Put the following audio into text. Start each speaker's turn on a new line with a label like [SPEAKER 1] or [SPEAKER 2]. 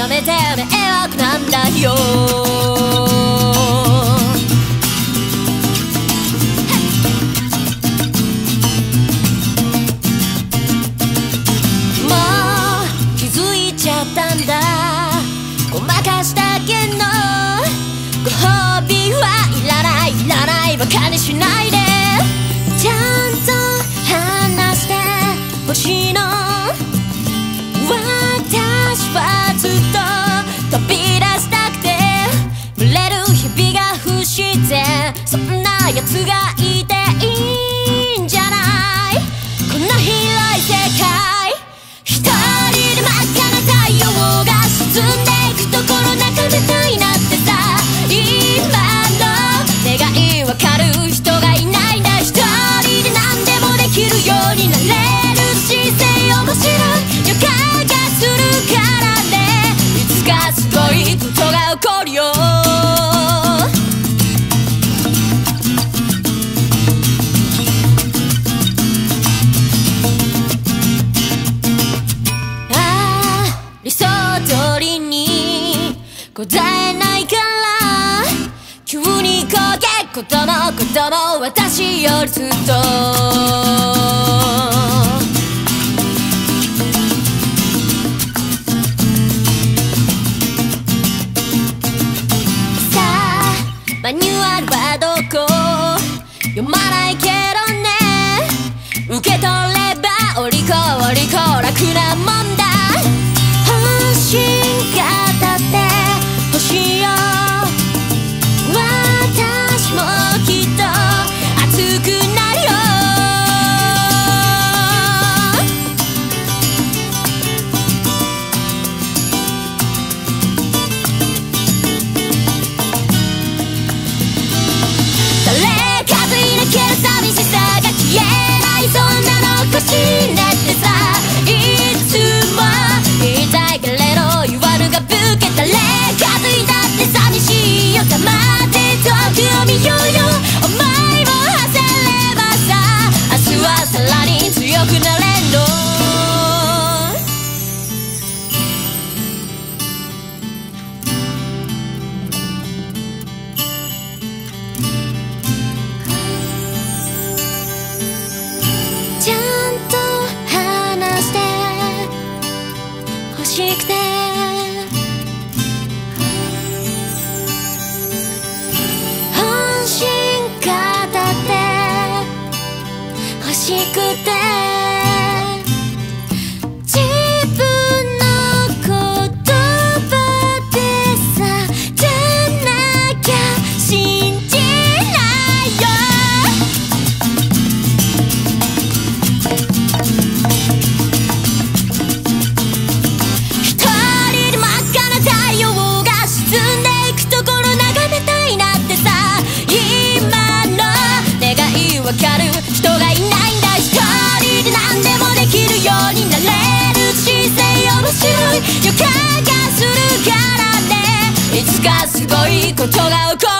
[SPEAKER 1] めて迷惑なんだよ。もう気づいちゃったんだ、ごまかしたけどご褒美はいらないいらないバカにしないで、ちゃんと話してほしいの。私はずっと飛び出したくて群れる日々が不自然、そんなやつがいていいんじゃない。こんな広い世界一人で真っ赤な太陽が沈んでいくところ眺めたいなってさ、今の願いわかる人がいないんだ。一人で何でもできるようになれる姿勢面白い予感がするからね、いつかすごいことが起こるよ。理想通りに答えないから急に焦げ子供私よりずっとさあマニュアルはどこ読まないけどね、受け取ればお利口楽なもんだ。本心が立ってほしいよ、私もきっと熱くなるよ。誰かといなける寂しさが消えない、そんなの欲しいねってさ、いつも言いたいけれど言わぬがぶけた。誰かといたって寂しいよ、黙って遠くを見ようよ。思いを馳せればさ、明日はさらに強くなれんの。ちゃんと話して欲しくて本心が立って欲しくて、自分の言葉でさじゃなきゃ信じないよ。わかる人がいないんだ。一人で何でもできるようになれる姿勢面白い予感がするからね、いつかすごいことが起こる。